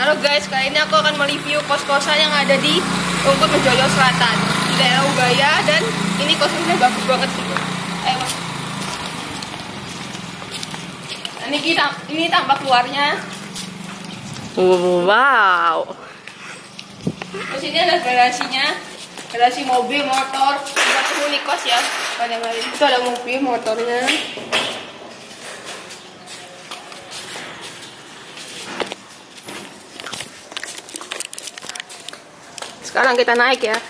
Halo guys, kali ini aku akan mereview kos-kosan yang ada di Rungkut Mejoyo Selatan di daerah Ubaya, dan ini kosnya bagus banget sih. Ayo. Ini tampak luarnya. Wow. Terus ini ada garasinya, garasi mobil, motor, buat penghuni kos ya. Pada hari itu ada mobil, motornya. Sekarang kita naik ya.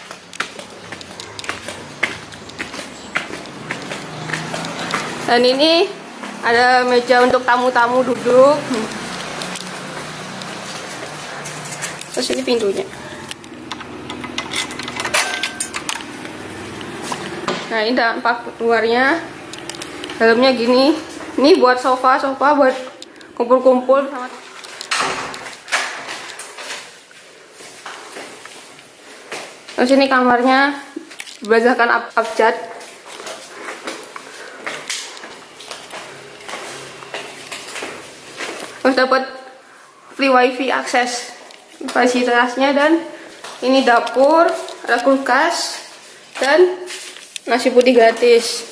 Dan ini ada meja untuk tamu-tamu duduk. Terus ini pintunya. Nah, ini tampak luarnya. Dalamnya gini. Ini buat sofa buat kumpul-kumpul sama. Terus ini kamarnya berdasarkan abjad. Terus dapat free wifi akses fasilitasnya, dan ini dapur, ada kulkas, dan nasi putih gratis.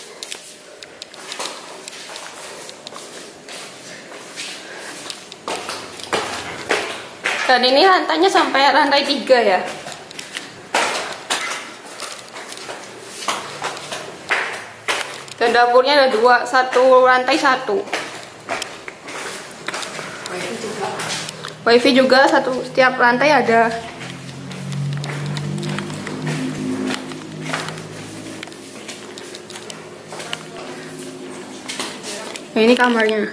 Dan ini lantainya sampai lantai 3 ya. Dan dapurnya ada 2, satu lantai 1. Wifi juga setiap lantai ada. Nah, ini kamarnya.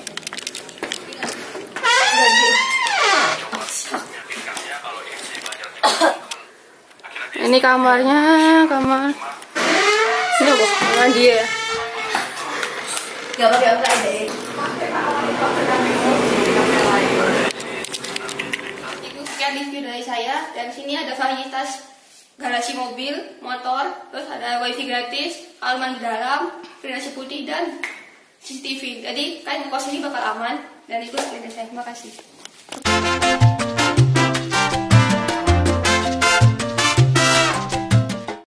Ini kamarnya, kamar. Ini apa? Kamar dia. Itu sekian review dari saya. Dan sini ada fasilitas garasi mobil, motor, terus ada wifi gratis, kamar di dalam, nasi putih, dan CCTV. Jadi kalian kos ini bakal aman. Dan itu sekian dari saya. Terima kasih.